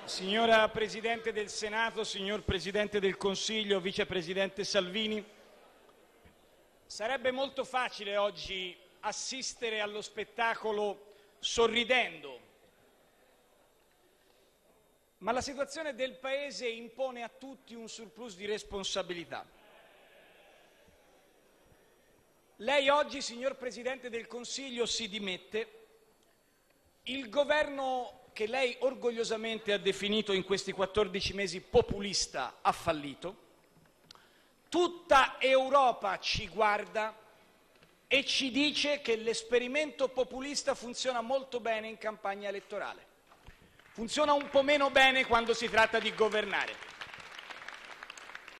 Signora Presidente del Senato, signor Presidente del Consiglio, Vicepresidente Salvini, sarebbe molto facile oggi assistere allo spettacolo sorridendo, ma la situazione del Paese impone a tutti un surplus di responsabilità. Lei oggi, signor Presidente del Consiglio, si dimette. Il governo che lei orgogliosamente ha definito in questi 14 mesi populista ha fallito. Tutta Europa ci guarda e ci dice che l'esperimento populista funziona molto bene in campagna elettorale. Funziona un po' meno bene quando si tratta di governare.